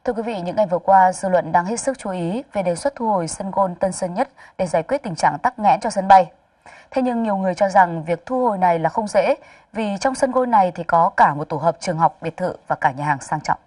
Thưa quý vị, những ngày vừa qua, dư luận đang hết sức chú ý về đề xuất thu hồi sân golf Tân Sơn Nhất để giải quyết tình trạng tắc nghẽn cho sân bay. Thế nhưng nhiều người cho rằng việc thu hồi này là không dễ, vì trong sân golf này thì có cả một tổ hợp trường học, biệt thự và cả nhà hàng sang trọng.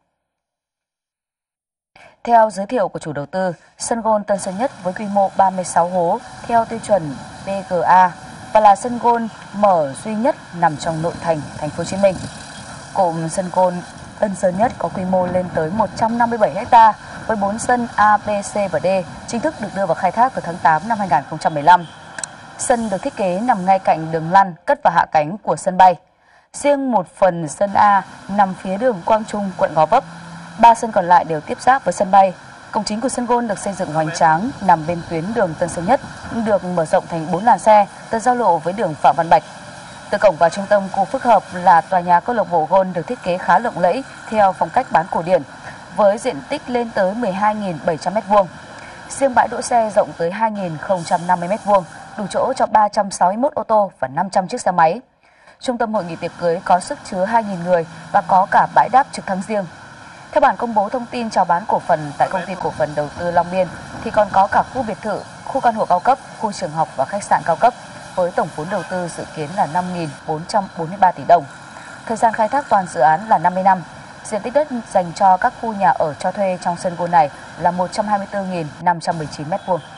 Theo giới thiệu của chủ đầu tư, sân golf Tân Sơn Nhất với quy mô 36 hố theo tiêu chuẩn PGA và là sân golf mở duy nhất nằm trong nội thành thành phố Hồ Chí Minh. Cụm sân golf Tân Sơn Nhất có quy mô lên tới 157 ha với 4 sân A, B, C và D chính thức được đưa vào khai thác từ tháng 8 năm 2015. Sân được thiết kế nằm ngay cạnh đường lăn cất và hạ cánh của sân bay. Riêng một phần sân A nằm phía đường Quang Trung, quận Gò Vấp. 3 sân còn lại đều tiếp giáp với sân bay. Cổng chính của sân golf được xây dựng hoành tráng, nằm bên tuyến đường Tân Sơn Nhất, được mở rộng thành 4 làn xe, từ giao lộ với đường Phạm Văn Bạch. Từ cổng vào trung tâm khu phức hợp là tòa nhà câu lạc bộ golf được thiết kế khá lộng lẫy theo phong cách bán cổ điển, với diện tích lên tới 12.700 m². Riêng bãi đỗ xe rộng tới 2.050 m², đủ chỗ cho 361 ô tô và 500 chiếc xe máy. Trung tâm hội nghị tiệc cưới có sức chứa 2.000 người và có cả bãi đáp trực thăng riêng. Theo bản công bố thông tin chào bán cổ phần tại công ty cổ phần đầu tư Long Biên thì còn có cả khu biệt thự, khu căn hộ cao cấp, khu trường học và khách sạn cao cấp với tổng vốn đầu tư dự kiến là 5.443 tỷ đồng. Thời gian khai thác toàn dự án là 50 năm. Diện tích đất dành cho các khu nhà ở cho thuê trong sân golf này là 124.519 m².